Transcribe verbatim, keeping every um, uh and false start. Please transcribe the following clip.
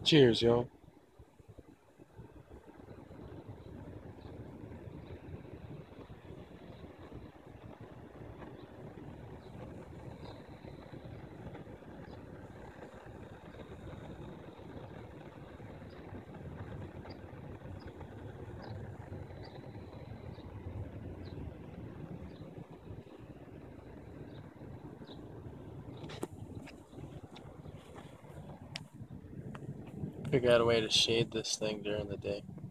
Cheers, yo. Figure out a way to shade this thing during the day.